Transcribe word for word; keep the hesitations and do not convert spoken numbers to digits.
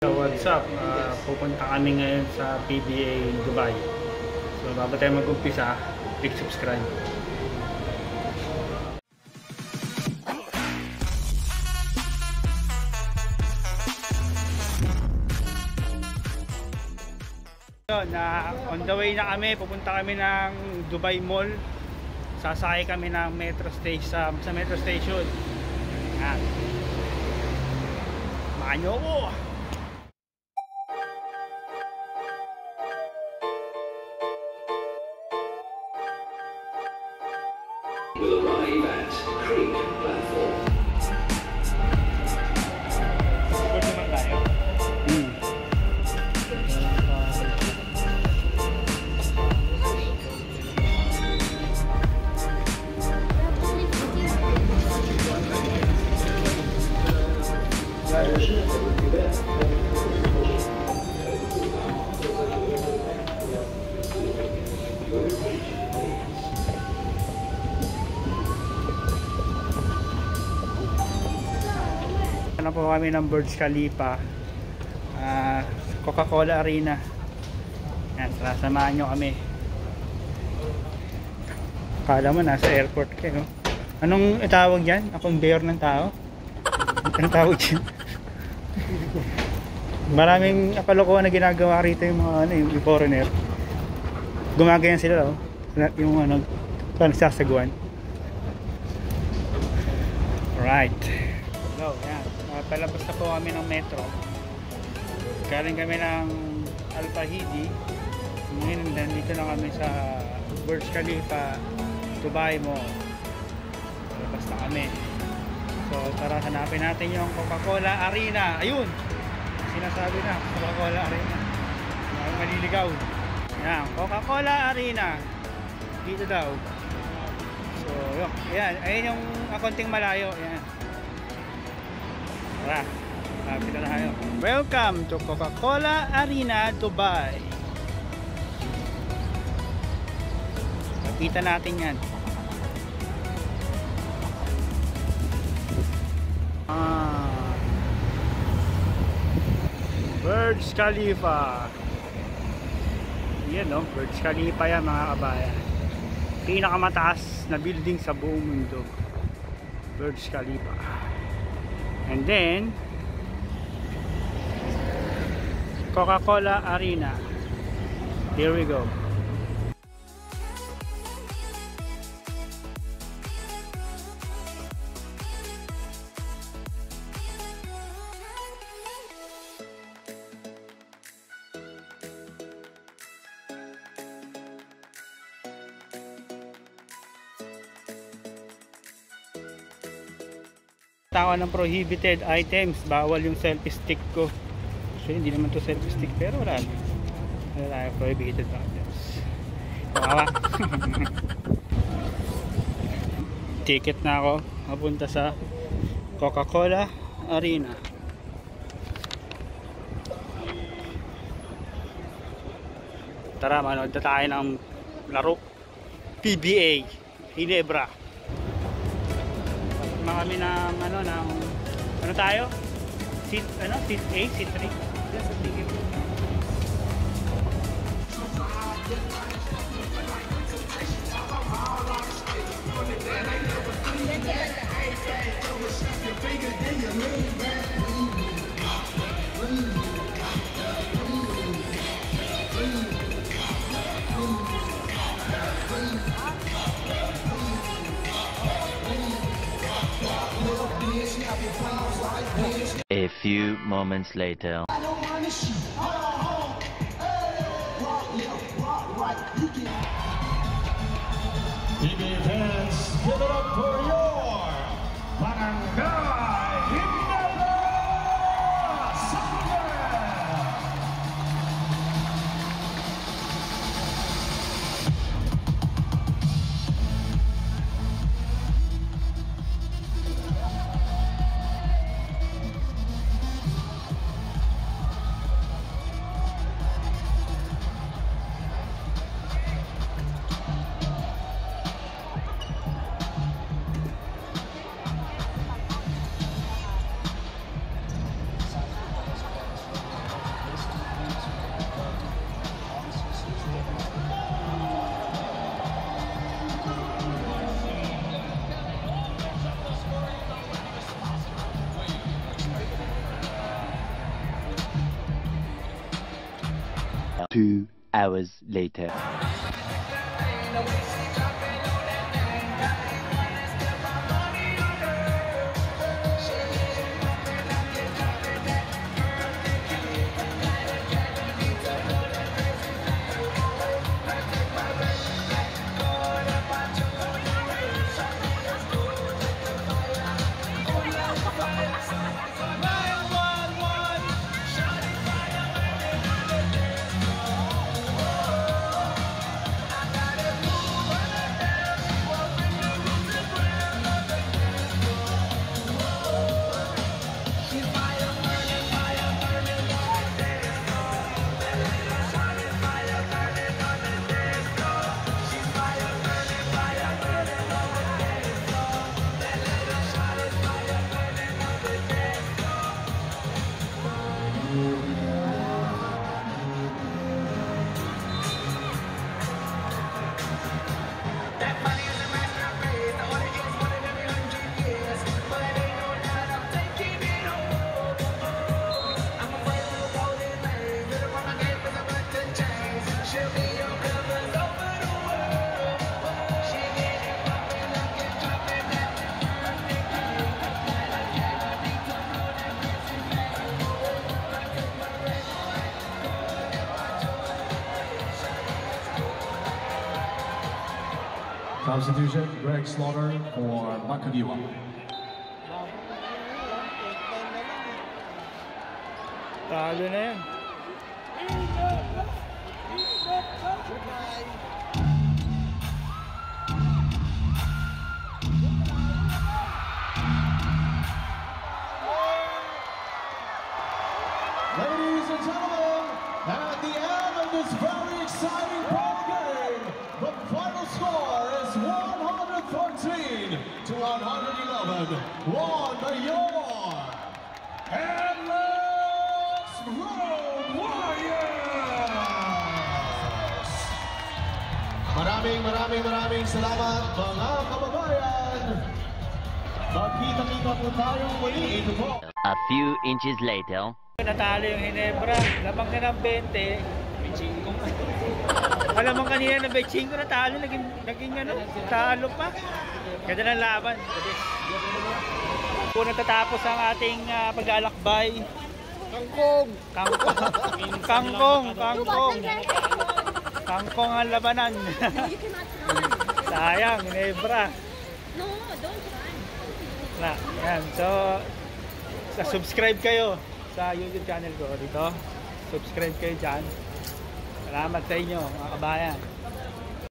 So what's up? Uh, pupunta kami ngayon sa P B A Dubai. So bago tayo mag-umpisa, click subscribe. So, na on the way na kami, pupunta kami ng Dubai Mall. Sasakay kami ng metro station sa metro station. Yan. Manyo ko. Will arrive at Creek Platform. Good naman tayo. Hmm. Ano po kami ng Burj Khalifa, uh, Coca-Cola Arena. Yan, tara, samahan nyo kami. Kala mo nasa airport kayo. Anong itawag dyan? Akong bear ng tao? Anong tawag dyan? Maraming apalokohan na ginagawa rito yung mga ano, yung foreigner. Gumagayan sila, oh. Yung ano, pansasaguan. Alright. So, yan. Uh, palabas na po kami ng metro. Galing kami ng Al Fahidi. Ngayon, nandito na kami sa Burj Khalifa, Dubai Mall. Palabas na kami. So, tara, hanapin natin yung Coca-Cola Arena. Ayun! Sinasabi na, Coca-Cola Arena. May maliligaw. Yan, Coca-Cola Arena. Dito daw. So, yun. Ayan, ayun yung akonting malayo. Ayan. Tara, lapit na tayo. Welcome to Coca-Cola Arena, Dubai. Lapitan natin yan. Ah, Burj Khalifa. Yan, no? Burj Khalifa yan, mga kabayan. Pinakamataas na building sa buong mundo. Burj Khalifa. And then Coca-Cola Arena. Here we go. Tawa ng prohibited items, bawal yung selfie stick ko. Actually, hindi naman to selfie stick, pero wala na. Wala yung prohibited items. Kawawa. Ticket na ako, mapunta sa Coca-Cola Arena. Tara, manood na tayo ng laro. P B A Ginebra. Kami ng ano ng ano tayo? Seat ano? Seat A, seat three. Yes, sige. A few moments later. P B A fans, give it up for your Barangay Ginebra Soccer! Two hours later. Substitution, Greg Slaughter for Makagiwa. Talo na yan. Ladies and gentlemen, at the end of this very exciting ball game, the final score is one hundred fourteen to one hundred eleven. Won by your Endless Road Warriors! Maraming maraming maraming salamat mga kababayan! Magkita-kita po tayong muli. Ito po. A few inches later. Natalo yung Hinebra. Lamang ka ng twenty. Alam mo kanina na Bechingo natalo. Naging, naging ano, talo pa. Ganda ng laban. Kung natatapos ang ating uh, pag-alakbay. Kangkong! Kangkong! Kangkong! Kangkong! Kangkong ang labanan. Sayang, Hinebra. No, don't run. Na, yan. So, sa subscribe kayo sa YouTube channel ko dito. Subscribe kayo dyan. Salamat sa inyo, mga kabayan.